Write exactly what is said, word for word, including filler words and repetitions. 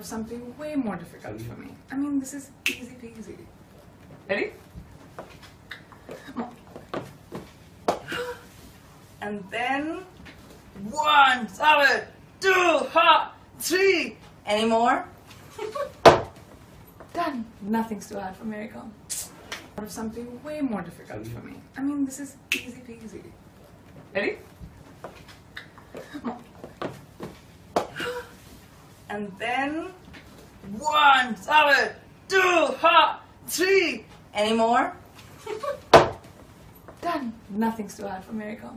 of something way more difficult for me. I mean, this is easy peasy. Ready? And then one, solid, two, hot, three. Any more? Done. Nothing's too hard for miracle. Out of something way more difficult for me. I mean, this is easy peasy. Ready? And then one, solid, two, hot, three. Any more? Done. Nothing's too hard for miracle.